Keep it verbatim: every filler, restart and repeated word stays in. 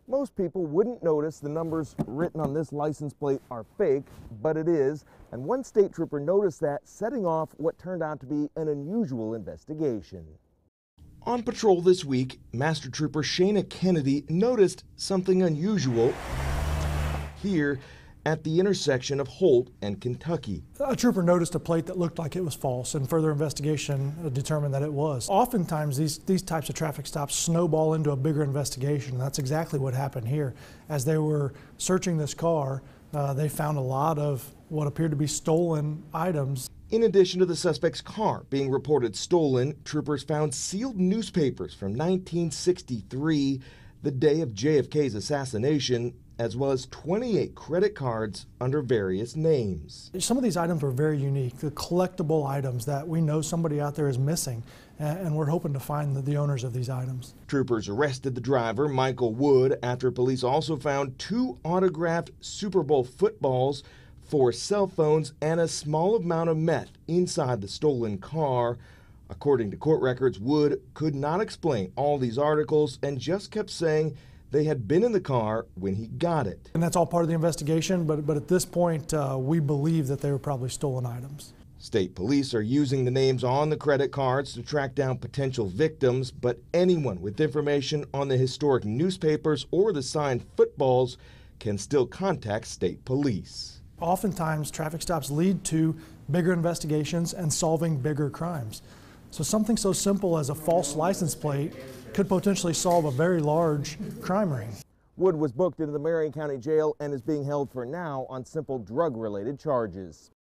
Most people wouldn't notice the numbers written on this license plate are fake, but it is, and one state trooper noticed that, setting off what turned out to be an unusual investigation. On patrol this week, Master Trooper Shayna Kennedy noticed something unusual here at the intersection of Holt and Kentucky. A trooper noticed a plate that looked like it was false, and further investigation determined that it was. Oftentimes these, these types of traffic stops snowball into a bigger investigation, and that's exactly what happened here. As they were searching this car, uh, they found a lot of what appeared to be stolen items. In addition to the suspect's car being reported stolen, troopers found sealed newspapers from nineteen sixty-three, the day of J F K's assassination, as well as twenty-eight credit cards under various names. Some of these items were very unique, the collectible items that we know somebody out there is missing, and we're hoping to find the, the owners of these items. Troopers arrested the driver, Michael Wood, after police also found two autographed Super Bowl footballs, four cell phones, and a small amount of meth inside the stolen car. According to court records, Wood could not explain all these articles and just kept saying they had been in the car when he got it. And that's all part of the investigation, but, but at this point, uh, we believe that they were probably stolen items. State police are using the names on the credit cards to track down potential victims, but anyone with information on the historic newspapers or the signed footballs can still contact state police. Oftentimes, traffic stops lead to bigger investigations and solving bigger crimes. So something so simple as a false license plate could potentially solve a very large crime ring. Wood was booked into the Marion County Jail and is being held for now on simple drug-related charges.